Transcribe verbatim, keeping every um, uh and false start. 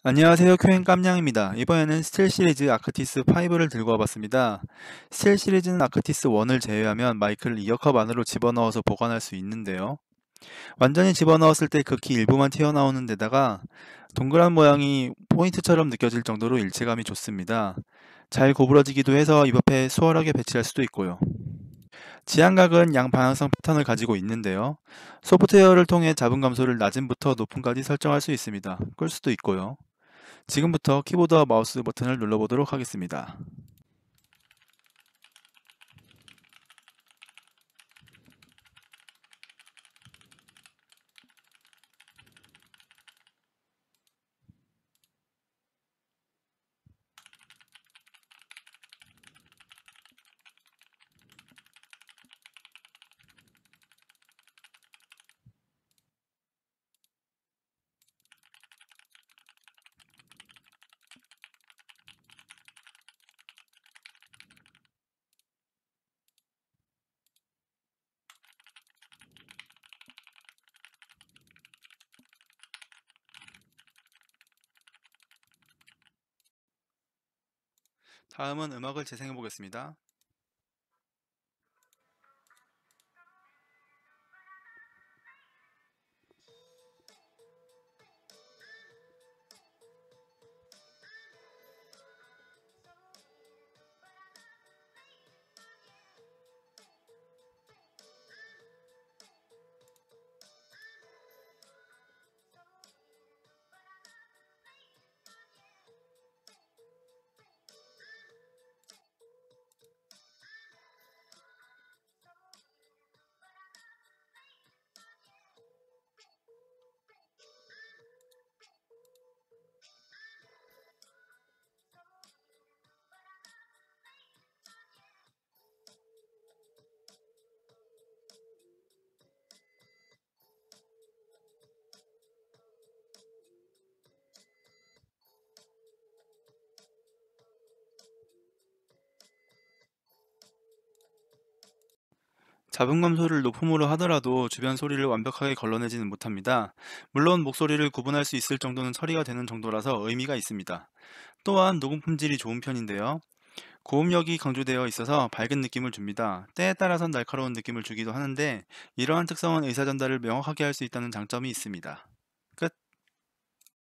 안녕하세요. 큐엔 깜냥입니다. 이번에는 스틸 시리즈 아크티스 파이브를 들고 와봤습니다. 스틸 시리즈는 아크티스 원을 제외하면 마이크를 이어컵 안으로 집어넣어서 보관할 수 있는데요. 완전히 집어넣었을 때 극히 일부만 튀어나오는 데다가 동그란 모양이 포인트처럼 느껴질 정도로 일체감이 좋습니다. 잘 고부러지기도 해서 입 앞에 수월하게 배치할 수도 있고요. 지향각은 양방향성 패턴을 가지고 있는데요. 소프트웨어를 통해 잡음 감소를 낮음부터 높음까지 설정할 수 있습니다. 끌 수도 있고요. 지금부터 키보드와 마우스 버튼을 눌러보도록 하겠습니다. 다음은 음악을 재생해 보겠습니다. 잡음 감소를 높음으로 하더라도 주변 소리를 완벽하게 걸러내지는 못합니다. 물론 목소리를 구분할 수 있을 정도는 처리가 되는 정도라서 의미가 있습니다. 또한 녹음 품질이 좋은 편인데요. 고음력이 강조되어 있어서 밝은 느낌을 줍니다. 때에 따라선 날카로운 느낌을 주기도 하는데 이러한 특성은 의사 전달을 명확하게 할 수 있다는 장점이 있습니다.